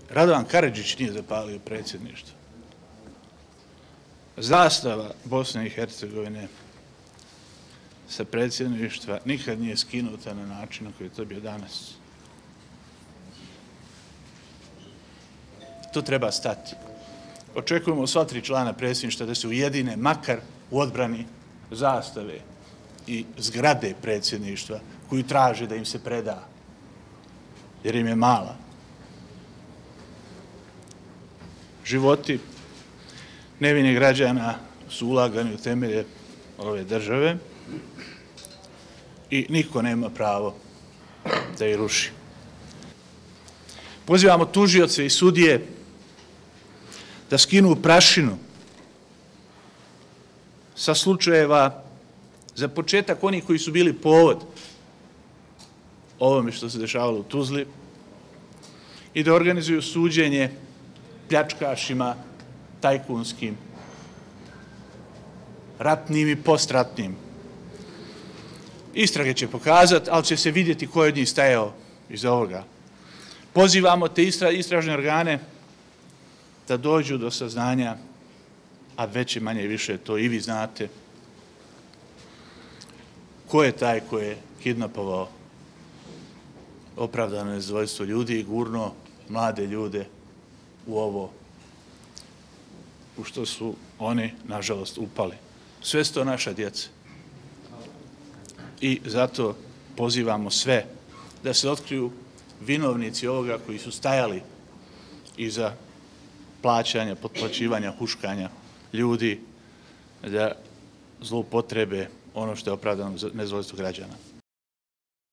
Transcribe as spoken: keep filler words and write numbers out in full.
Radovan Karadžić nije zapalio predsjedništvo. Zastava Bosne i Hercegovine sa predsjedništva nikad nije skinuta na način na koji je to bio danas. To treba stati. Očekujemo sva tri člana predsjedništva da se ujedine makar u odbrani zastave i zgrade predsjedništva koju traže da im se preda, jer im je mala. Životi nevinih građana su ulagani u temelje ove države i niko nema pravo da ih ruši. Pozivamo tužioce i sudije da skinu prašinu sa slučajeva, za početak oni koji su bili povod ovome što se dešavalo u Tuzli, i da organizuju suđenje pljačkašima, tajkunskim, ratnim i postratnim. Istrage će pokazati, ali će se vidjeti ko je od njih stajao iz ovoga. Pozivamo te istražne organe da dođu do saznanja, a veće manje i više to i vi znate, ko je taj ko je kidnapovao opravdano nezadovoljstvo ljudi i gurno mlade ljude u ovo u što su oni, nažalost, upali. Sve su to naša djeca. I zato pozivamo sve da se otkriju vinovnici ovoga koji su stajali iza plaćanja, potplaćivanja, huškanja ljudi, da zloupotrebe ono što je opravdano nezadovoljstvo građana.